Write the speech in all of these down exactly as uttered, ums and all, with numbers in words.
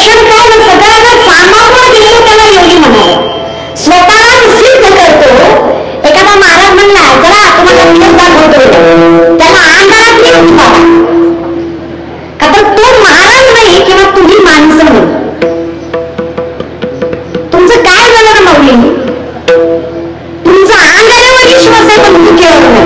लक्षण काय ना सगळ्यांना सामावून घेतो त्याला योगी म्हणावं. स्वतःला सिद्ध करतो. एखादा महाराज म्हणला जरा तुम्हाला विरोध दाखवतो त्याला अंधारात घेऊन पाहा. का तर तो महाराज नाही किंवा तुम्ही माणसं नाही. तुमचं काय झालं ना माऊली, तुमचा अंगावर विश्वास आहे पण मुख्यावर नाही.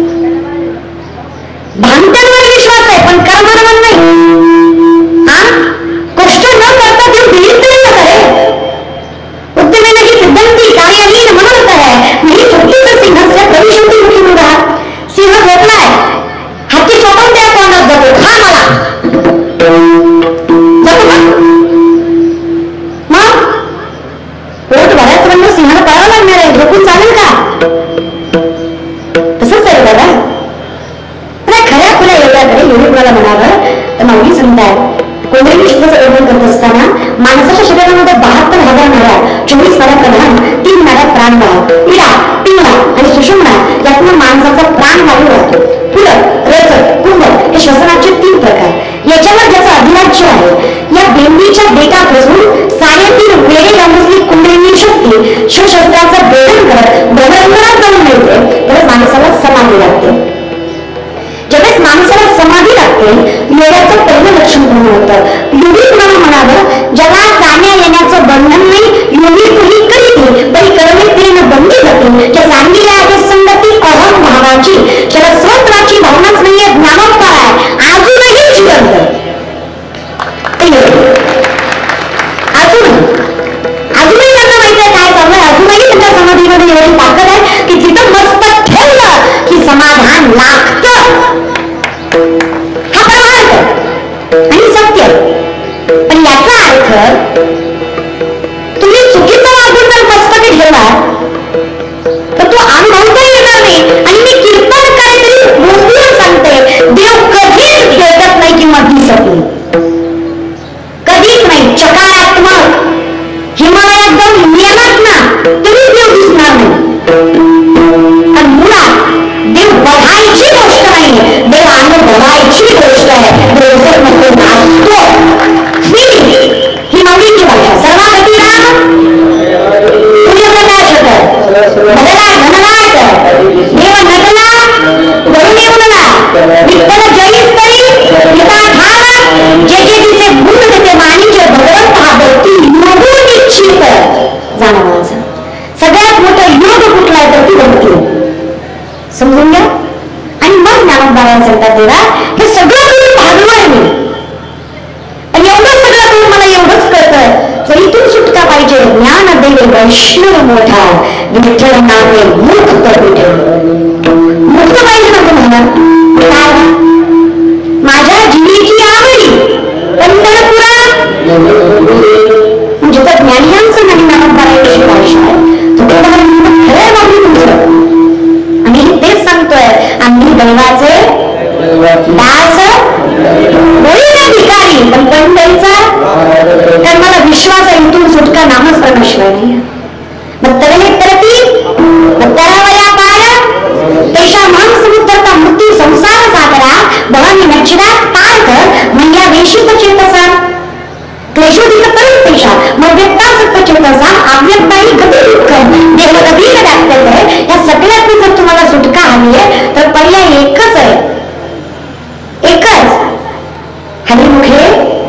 भांत्यांवर विश्वास आहे पण कर्मावर नाही. हा कष्ट न करता देव दिलीच नाही ना करे. उत्तमेन ही सिद्धांती कार्यहीन म्हणत आहे मी सुट्टीचं सिंहासल्या भविष्यती मुखी मुळा. सिंह झोपलाय, हाती स्वतः त्या कोणात जातो खा मला जातो का मग पोट बऱ्याच म्हणून सिंहाला पळावं लागणार आहे. झोपून चालेल का? तसंच आहे दादा. खऱ्या खुल्या एवढ्याकडे एवढी कुणाला म्हणावं तर माऊली सांगताय कोणत्या विश्वाचं वर्णन करत असताना माणसाच्या शरीरामध्ये बहात्तर हजार नाड्या, चोवीस नाड्या प्रधान, तीन नाड्या प्राणवायू, इडा, पिंगळा आणि सुषुम्ना यातून माणसाचा प्राणवायू राहतो. पुलक, रजत, कुंभक हे श्वसनाचे तीन प्रकार. याच्यावर ज्याचा अधिराज्य आहे या बेंबीच्या बेटापासून साडेतीन वेळे लांबसली कुंडलिनी शक्ती शस्त्राचं बेडन करत भगवंतरात जाऊन मिळते तर माणसाला समाधी लागते. ज्यावेळेस माणसाला समाधी लागते योगाचं पहिलं लक्षण पूर्ण होतं. योगी कुणाला म्हणावं ज्याला जाण्या येण्याचं बंधन नाही. योगी कुणी करीत परी कर्मे प्रेम बंदी जाते. ज्या सांगितल्या आहे संगती अहम भावाची, ज्याला स्वतःची भावनाच नाहीये, ज्ञानोत्तर आहे अजूनही जिवंत. अजून अजूनही त्यांना माहिती आहे काय चाललंय. अजूनही त्यांच्या समाधीमध्ये एवढी ताकद आहे की तिथं मस्तक ठेवलं की समाधान लागतं. हा परमार्थ आणि सत्य. पण याचा अर्थ तुम्ही चुकीचा वागून जर मस्तकी ठेवला तर तो अनुभवता येणार नाही. आणि मी कीर्तन काहीतरी बोलून सांगते देव कधीच भेटत नाही किंवा दिसत नाही. कधीच नाही. चकारात्मक हिमालयात जाऊन मेलात ना तरी देव दिसणार नाही. आणि मुळात देव बघायची गोष्ट नाही, देव अनुभवायची गोष्ट आहे. देवजर मध्ये नाचतो ही माऊलीची भाषा. सर्वागती राम सूर्यप्रकाश भगला धनलाट देव नटला धरून येऊनला विठ्ठल जयीस तरी पिता ठाण जे जे तिचे गुण देते मानिचे भगवंत हा भक्ती योगून इच्छित जाणं माझं. सगळ्यात मोठं योग कुठला आहे तर ती भक्ती. समजून घ्या. आणि मग ज्ञानोबाबांना सांगतात देवा हे सगळं तुम्ही भागलोय मी आणि एवढं सगळं करून मला एवढंच कळतं तर इथून सुटका पाहिजे. ज्ञान देवे वैष्णव मोठा विठ्ठल नामे मुक्त विठ्ठल. मुक्त पाहिजे ना तुम्हाला. काय माझ्या जीवीची आवडी पंढरपुरात म्हणजे तर ज्ञानियांचं नाही ज्ञानोबाबांची भाषा आहे. खरं मागणी तुमचं. आणि तेच सांगतोय आम्ही दैवाचे दास होईल भिकारी पण पंढरीचा तर मला विश्वास आहे इथून सुटका नामस्मरणाशिवाय नाही. मग तरी तरती करावया पार तेशा मन समुद्रता मृत्यू संसार सागरा भवानी नक्षिरा तार्थ म्हणजे वेशित चेतसा क्लेशोदित करून पेशा मग व्यक्ता सत्य चेतसा अव्यक्ताही गती दुःख देह कधी दाखवत आहे. या सगळ्यात जर तुम्हाला सुटका हवी आहे तर पर्याय एकच आहे. एकच हरिमुखे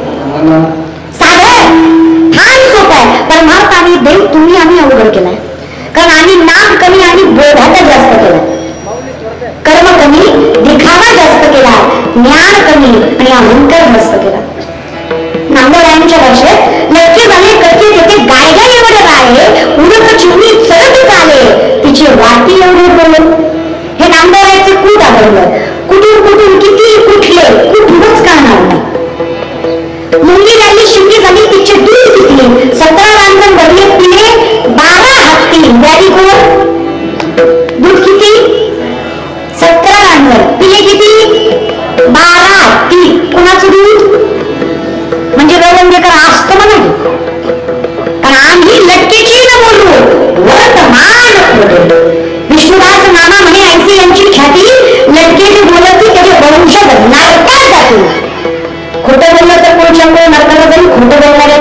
साधं फार सोपं आहे. परमार्थाने देव तुम्ही आम्ही अवघड केलाय. कारण आम्ही नाम कमी आणि बोधाचा जास्त केला, कर्म कमी दिखावा जास्त केला, ज्ञान कमी आणि अहंकार जास्त केला. नामदेवांच्या भाषेत नक्की झाले कधी तेथे गायगा एवढे राहिले उडत चिमणी चढत झाले तिची वाटी एवढे बोलले. हे नामदेवाचे कूट आढळलं. कुठून कुठून किती कुठले कुठूनच काढणार नाही. मुंगी झाली शिंगी झाली तिचे दूध पिकली सतरा रांजण भरले पिले बारा हत्ती व्याधी कोण दूध किती सतरा रांजण पिले किती बारा हत्ती. कोणाचं दूध म्हणजे गौरंगेकर असतं म्हणा. कारण आम्ही लटकेची न बोलू वर्तमान विष्णुदास नाना म्हणे ऐसी यांची ख्याती लटकेची बोलत त्याचे वंश नरकात जातो. खोटं बोललं तर कोण शंभर नरकाला जाईल. खोटं बोलणाऱ्या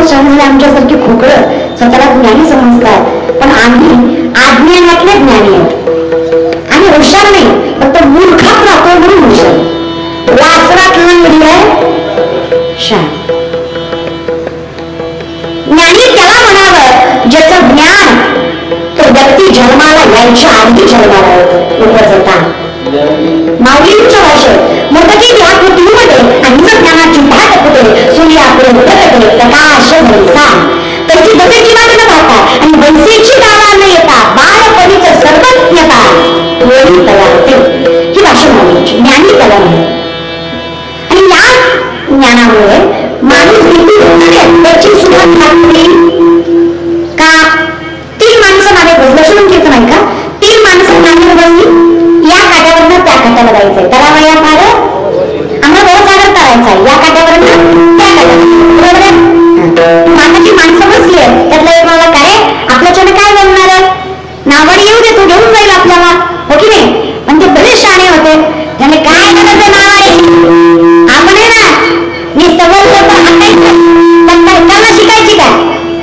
शहाणे आमच्यासारखी खोकळं स्वतःला ज्ञानी समजतात, पण आम्ही अज्ञानातले ज्ञानी आहोत. आम्ही हुशार नाही, फक्त मूर्खात राहतो म्हणून हुशार. वासरात लंगडी आहे शान. ज्ञानी त्याला म्हणावं ज्याचं ज्ञान तो व्यक्ती जन्माला यायच्या आधी जन्माला येतो. उपजता माऊलींच्या भाषेत मोदकी या पृथ्वीमध्ये अन्न ज्ञानाची भाट होते, सूर्यापुढे उदकते प्रकाश भैसा त्याची बसेची वाट न पाहता आणि वैसेची दावा न येता बाळपणीचं सर्वज्ञता वेळी तयार होते. ही भाषा माऊलींची. ज्ञानी त्याला म्हणते. आणि या ज्ञानामुळे माणूस किती त्याची सुद्धा लागली का. तीन माणसं मागे बसलं सोडून घेत नाही का. तीन माणसं मागे बसली, या काट्यावरनं त्या काट्याला जायचंय, त्याला वया पार आम्हाला भवसागर करायचा आहे, या काट्यावरनं त्या काट्याला. बरोबर आहे. माताची माणसं बसली आहे, त्यातलं एक मला काय आपल्याच्याने काय बोलणार आहे, नावाडी येऊ दे, तो घेऊन जाईल आपल्याला, हो की नाही. पण ते बरेच शाणे होते, त्याने काय करायचं नावाडी आपण आहे ना मी सवय त्यांना शिकायची काय.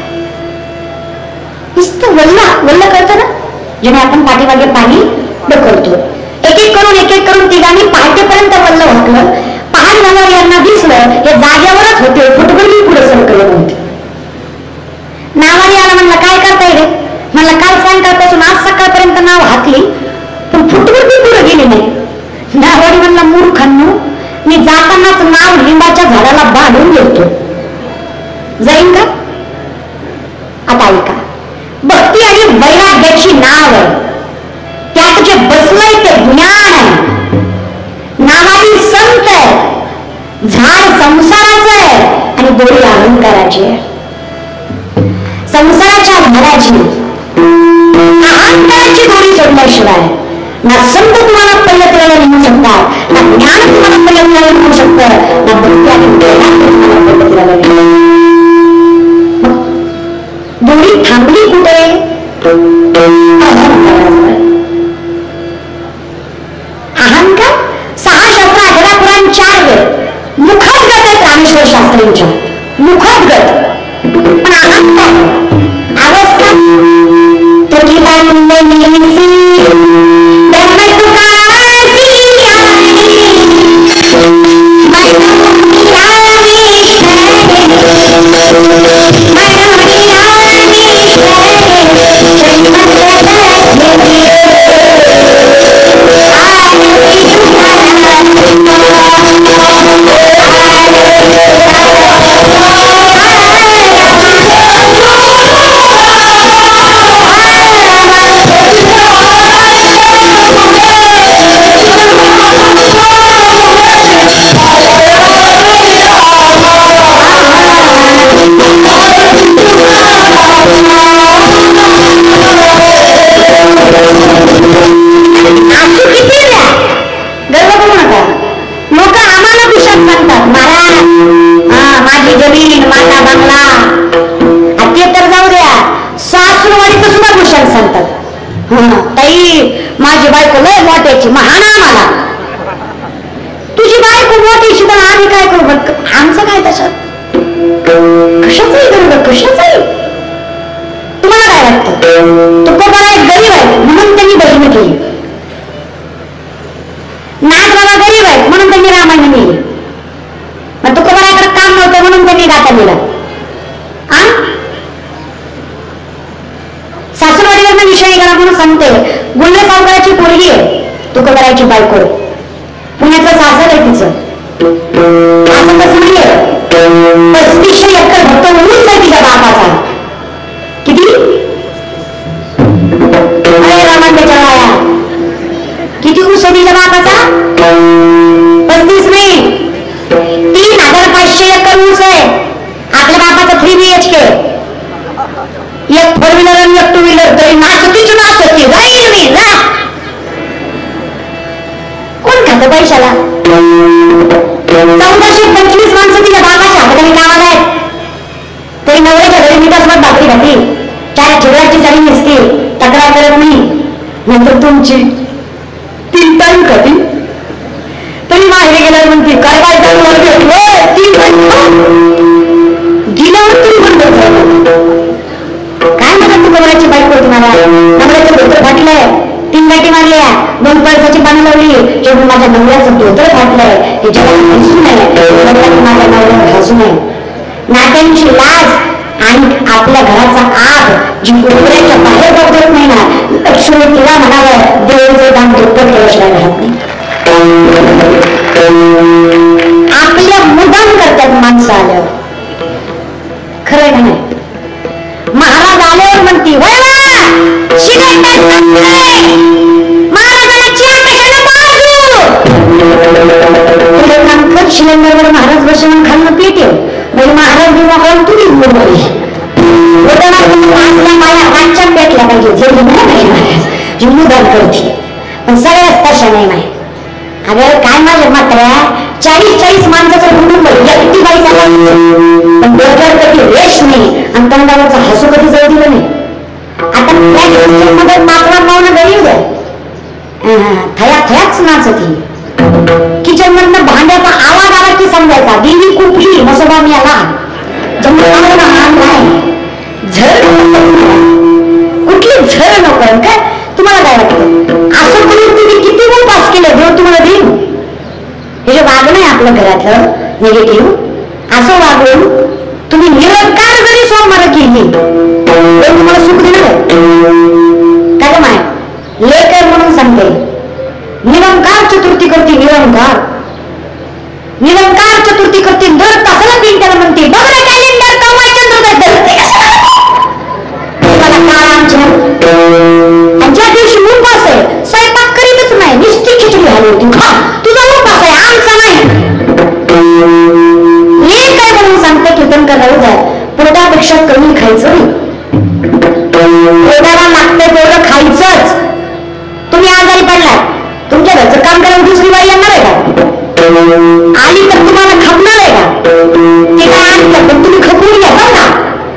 नुसतं वल्ला वल्ल कळतं ना, जेव्हा आपण पाठीमागे पाणी ढकलतो. एक एक करून एक एक करून तिघांनी पहाटेपर्यंत वल्ल वाकलं. पहाट झाल्यावर यांना दिसलं हे जागेवरच होते, फुटबॉल पुढे सरकले नव्हते. नावाने आला, म्हणलं काय करताय रे. म्हणलं काल सायंकाळपासून आज सकाळपर्यंत नाव हाकली पण फुटबॉल पुढे गेली नाही. नावाडी म्हणला मूर्खांनो, मी जातानाच नाव लिंबाच्या झाडाला बांधून घेतो, जाईन का. आता ऐका, भक्ती आणि वैराग्याची नाव आहे, त्यात जे बसलंय ते ज्ञान आहे. नावाची संत आहे, झाड संसाराचं आहे आणि दोरी अहंकाराची आहे. संसाराच्या झाडाची अहंकाराची दोरी सोडल्याशिवाय ना संत तुम्हाला पल्लतीला नेऊ शकतात, ना ज्ञान तुम्हाला पल्लतीला नेऊ शकतं, ना भक्ती आणि वैराग्य तुम्हाला पल्लतीला नेऊ. दोरी थांबली कुठे. अहंकार सहा शस्त्र अठरा पुराण चार वेळ मुखात गत आहे रामेश्वर शास्त्रींच्या मुखात गत. पण अहंकार अवस्था तो की माझी बायको लय मोठ्याची महाना मला. तुझी बायको मोठीची तर आम्ही काय करू. आमचं काय तसं कशाचंही करू, कशाचंही. तुम्हाला काय वाटतं. तुकोबाला एक गरीब आहे म्हणून त्यांनी बहिणी केली. नागबाबा गरीब आहेत म्हणून त्यांनी रामायण लिहिली. मग तुकोबाराकडे काम नव्हतं म्हणून त्यांनी गाता लिहिला. सासूरवाडीवरनं विषय करा म्हणून सांगते. गुल्ले सावकाराची पोरगी आहे तुकोबाराची बायको, पुण्याचं सासर आहे तिचं. असं कसं नाहीये, पस्तीसशे एकर भक्त ऊस आहे तिच्या बापाचा. किती अरे रामांच्या वाया किती ऊस आहे तिच्या बापाचा. पस्तीस नाही, तीन हजार पाचशे एकर ऊस आहे आपल्या बापाचा. थ्री बी एच के, एक फोर व्हीलर आणि एक टू व्हीलर. तरी नाचतीच नाचती जाईल मी ना. कोण खातं पैशाला. चौदाशे पंचवीस माणसं तिच्या बाबाच्या हाताने कामाला आहेत. तरी नवऱ्याच्या घरी मिठासोबत भाकरी घातली, चार चिवड्याची चाली नसते, तक्रार करत नाही. नंतर तुमची तीन टाईम खाती. तरी माहेरी गेल्यावर म्हणते काय काय चालू तीन दिलं तुम्ही म्हणतो काय म्हणत तू कमराची बाईक होती मला नवऱ्याचं धोतर फाटलंय, तीन गाठी मारल्या, दोन पैसाची पानं लावली, जेव्हा माझ्या नवऱ्याचं धोतर फाटलंय हे जेव्हा हसू नये माझ्या नवऱ्यावर हसू नये. नात्यांची लाज आणि आपल्या घराचा आग जी कोपऱ्याच्या बाहेर बघत नाही ना, लक्ष्मी तिला म्हणावं देवाचं दान दुप्पट केल्याशिवाय राहत नाही. आपल्या मुदाम करतात माणसं आल्यावर, खरंय का नाही? महाराज आल्यावर म्हणती महाराजाला चहा कशाला बाजू शिलेंडरवर महाराज बसून खाल्लं पेटे महाराज बिमा खाऊन तुम्ही माया वाटच्या पेटल्या पाहिजे जे महाराज मुदाम करते, पण सगळ्याच तशा नाही नाही. अगं काय माझ्या मात्र चाळीस चाळीस माणसाचं कुटुंब एकटी बाई पण डोक्यावर कधी रेश नाही आणि तोंडावरचं हसू कधी जाऊ दिलं नाही. आता मात्रा मावणं गरीब द्या थया थयाच नाच होती. किचन मधनं भांड्याचा आवाज आला की समजायचा देवी कुठली मसोबा मी आला झळ कुठली झळ नको काय तुम्हाला काय वाटतं? असं करून तुम्ही किती गुण पास केले देव तुम्हाला देईल. हे जे वागणं आहे आपल्या घरातलं निगेटिव्ह, असं वागून तुम्ही निरंकार जरी सोमवार केली तर तुम्हाला सुख देणार काय माय लेकर म्हणून सांगते. निरंकार चतुर्थी करते, निरंकार निरंकार चतुर्थी करते. दर तासाला तीन त्याला म्हणते बघ ना कॅलेंडर कवा चंद्रोदय धरते ज्या दिवशी उपास आहे स्वयंपाक करीतच नाही, नुसती खिचडी हवी होती खा तुझा उपास आहे आमचा नाही. हे काय म्हणून सांगते कीर्तन करायला जाय पोटापेक्षा कमी खायचं नाही. पोटाला लागतंय तेवढं खायचंच. तुम्ही आजारी पडला तुमच्या घरचं काम करायला दुसरी बाई येणार आहे का? आली तर तुम्हाला खपणार आहे का? ते काय आणलं पण तुम्ही खपवून घ्या ना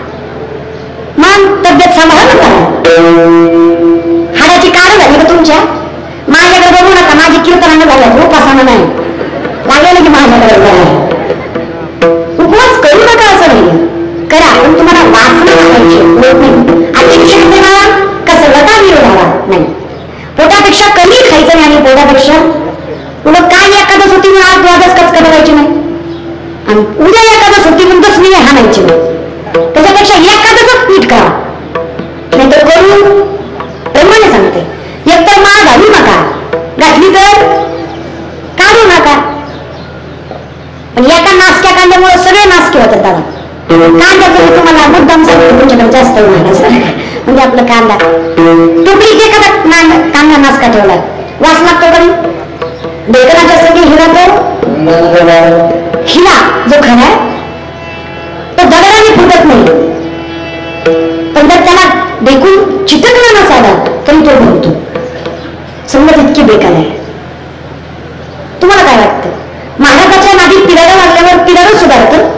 मग तब्येत सांभाळा ना. हाडाची कार झाली का तुमच्या? माझ्याकडे बघू नका, माझी कीर्तनानं झाल्या उपासानं नाही लागेल की माझ्याकडे झालं. उपवास करू नका असं नाही करा, पण तुम्हाला वासना करायची होत नाही. अतिशय देवा कसं लता विरोधाला नाही. पोटापेक्षा कमी खायचं नाही आणि पोटापेक्षा उलट काय एखादं होती म्हणून आज द्वादच कच करायची नाही आणि उद्या एखादं होती म्हणून दस मिनिट हाणायची नाही. त्याच्यापेक्षा एखादंच पीठ करा नाही तर करू प्रमाणे सांगते. एकतर माळ घालू नका, घातली तर काढू नका. पण एका नासक्या कांद्यामुळे सगळे नासके होतात दादा. कांद्याचं तुम्हाला मुद्दाम सांगतो तुमच्याकडे जास्त म्हणजे आपलं कांदा टोपलीत एखादा कांदा नासका ठेवलाय वास लागतो कधी देखना जास्त की हिरा तो हिरा जो खरा तो दगडाने फुटत नाही, पण जर त्याला देखून चिटकला नसावा तरी तो भरतो. समज इतकी बेकार आहे. तुम्हाला काय वाटतं? महाराजाच्या नादी पिराडा लागल्यावर पिराडा सुधारतं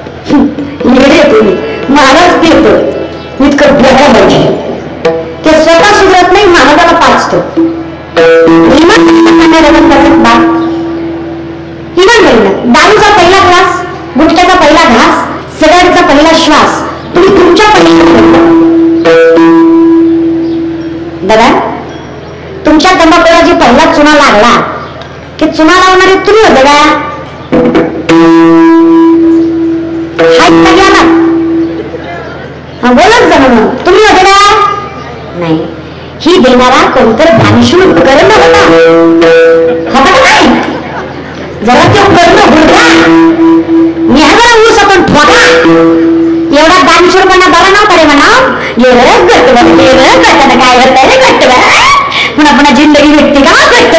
महाराज देतो इतकं बेकार पाहिजे. ते स्वतः सुधारत नाही, महाराजाला पाचतो. दारूचा पहिला ग्लास, गुटख्याचा पहिला घास, सिगारेटचा पहिला श्वास तुम्ही तुमच्या दादा तुमच्या तंबाखूला जी पहिला चुना लागला की चुना लावणारे तुम्ही होते का? बोलत जा म्हणून तुम्ही होते का? नाही. ही देणारा कोणतर दानिशूर उपकरण होता होता का नाही? जरा ते उपकरण होता निहाळा ऊस आपण ठोका एवढा दानिशूरपणा बरा नव्हता रे म्हणा. एवढं घट्ट बघते एवढं घट्ट काय होतं रे घट्ट पुन्हा पुन्हा जिंदगी भेटते का घट्ट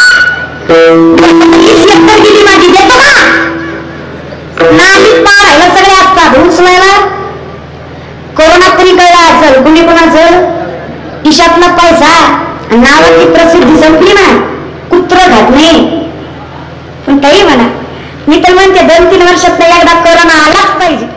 गेली माझी देतो का नालीत पार राहिला सगळे असतात उचलायला. कोरोनात तरी कळला असेल कुणी कोणाचं खिशातला पैसा नावाची प्रसिद्धी संपली ना कुत्र घातले. पण काही म्हणा मी तर म्हणते दोन तीन वर्षात एकदा कोरोना आलाच पाहिजे.